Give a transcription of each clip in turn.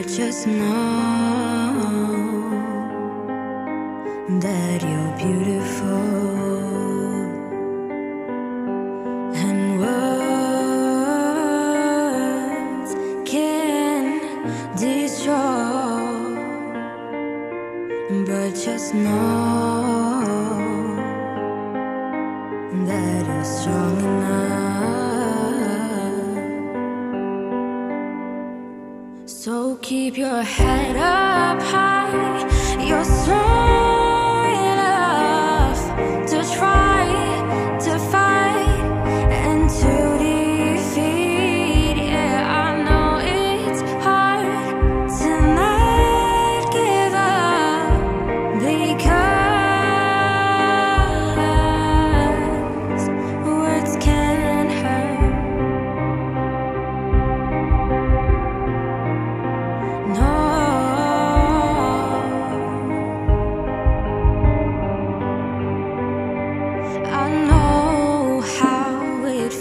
just know that you're beautiful, and words can destroy, but just know that you're strong enough. So keep your head up high. You're strong enough to try to fight and to defeat. Yeah, I know it's hard to not give up, because words can hurt. No, I know how it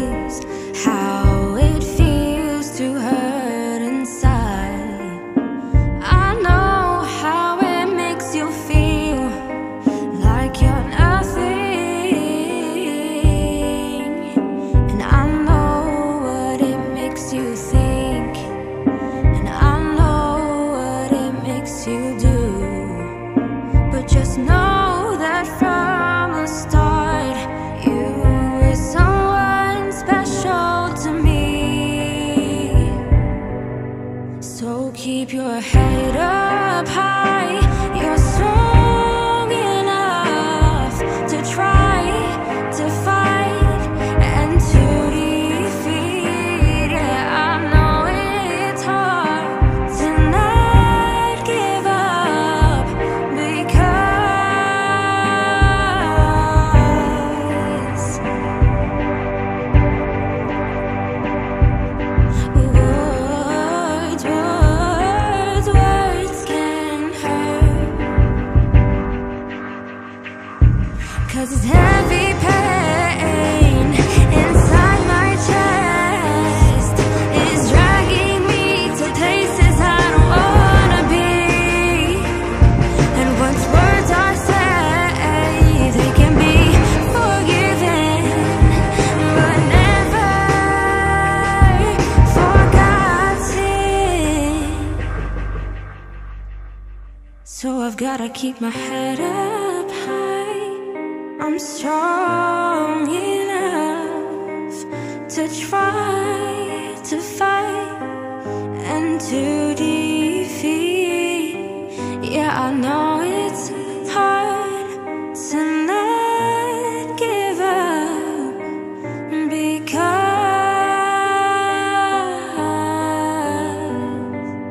feels to hurt inside. I know how it makes you feel like you're nothing, and I know what it makes you think, and I know what it makes you do. But just know that from the start, you were someone special to me. So keep your head up high. You're strong enough to try to fight and to defeat. Yeah, I know it's hard to not give up, because words can hurt. 'Cause it's heavy pain inside my chest is dragging me to places I don't wanna be. And once words are said, they can be forgiven, but never forgotten. So I've gotta keep my head up high. I'm strong enough to try to fight and to defeat. Yeah, I know it's hard to not give up, because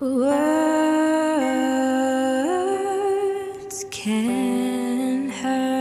words can hurt.